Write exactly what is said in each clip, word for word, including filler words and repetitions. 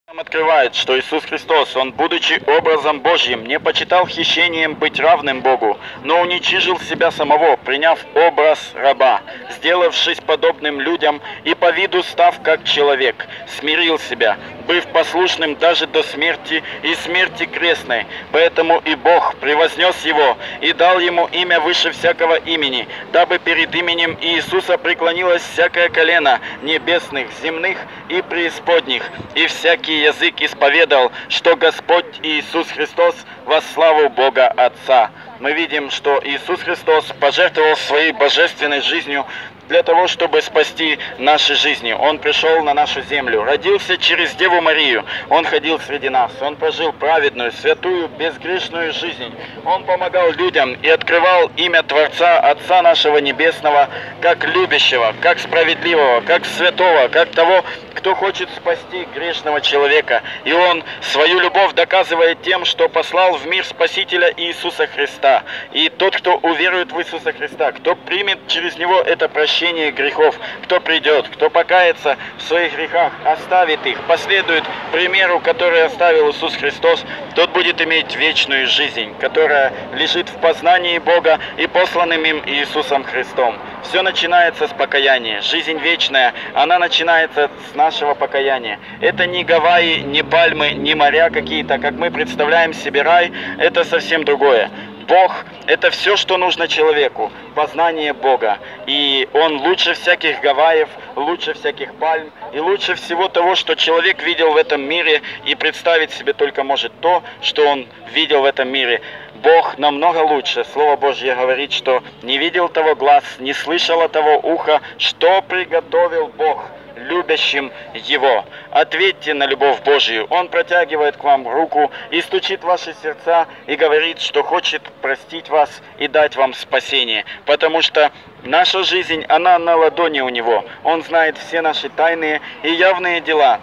Нам открывает, что Иисус Христос, Он, будучи образом Божьим, не почитал хищением быть равным Богу, но уничижил себя самого, приняв образ раба, сделавшись подобным людям и по виду став как человек, смирил себя, быв послушным даже до смерти и смерти крестной. Поэтому и Бог превознес Его и дал Ему имя выше всякого имени, дабы перед именем Иисуса преклонилось всякое колено небесных, земных и преисподних, и всякий язык исповедал, что Господь Иисус Христос во славу Бога Отца. Мы видим, что Иисус Христос пожертвовал своей божественной жизнью для того, чтобы спасти наши жизни. Он пришел на нашу землю, родился через Деву Марию. Он ходил среди нас. Он прожил праведную, святую, безгрешную жизнь. Он помогал людям и открывал имя Творца, Отца нашего Небесного, как любящего, как справедливого, как святого, как того, кто хочет спасти грешного человека. И Он свою любовь доказывает тем, что послал в мир Спасителя Иисуса Христа. И тот, кто уверует в Иисуса Христа, кто примет через Него это прощение грехов, кто придет, кто покается в своих грехах, оставит их, последует примеру, который оставил Иисус Христос, тот будет иметь вечную жизнь, которая лежит в познании Бога и посланным им Иисусом Христом. Все начинается с покаяния. Жизнь вечная, она начинается с нашего покаяния. Это не Гавайи, не пальмы, не моря какие-то, как мы представляем себе рай, это совсем другое. Бог – это все, что нужно человеку, познание Бога. И Он лучше всяких Гавайев, лучше всяких пальм и лучше всего того, что человек видел в этом мире, и представить себе только может то, что он видел в этом мире. Бог намного лучше. Слово Божье говорит, что не видел того глаз, не слышало того уха, что приготовил Бог любящим Его. Ответьте на любовь Божию. Он протягивает к вам руку и стучит в ваши сердца и говорит, что хочет простить вас и дать вам спасение. Потому что наша жизнь, она на ладони у Него. Он знает все наши тайные и явные дела.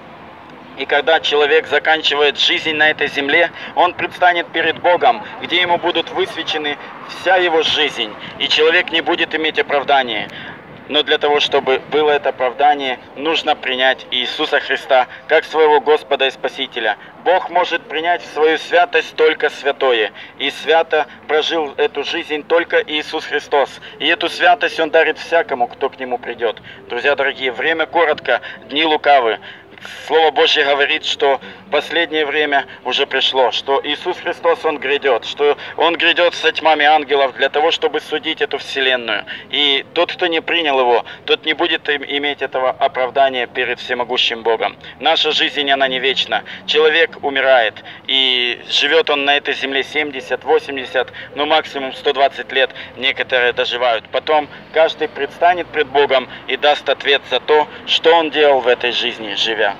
И когда человек заканчивает жизнь на этой земле, он предстанет перед Богом, где ему будут высвечены вся его жизнь, и человек не будет иметь оправдания. Но для того, чтобы было это оправдание, нужно принять Иисуса Христа как своего Господа и Спасителя. Бог может принять в свою святость только святое. И свято прожил эту жизнь только Иисус Христос. И эту святость Он дарит всякому, кто к Нему придет. Друзья дорогие, время коротко, дни лукавы. Слово Божье говорит, что последнее время уже пришло, что Иисус Христос, Он грядет, что Он грядет со тьмами ангелов для того, чтобы судить эту вселенную. И тот, кто не принял Его, тот не будет иметь этого оправдания перед всемогущим Богом. Наша жизнь, она не вечна. Человек умирает, и живет он на этой земле семьдесят, восемьдесят, ну максимум сто двадцать лет некоторые доживают. Потом каждый предстанет пред Богом и даст ответ за то, что он делал в этой жизни, живя.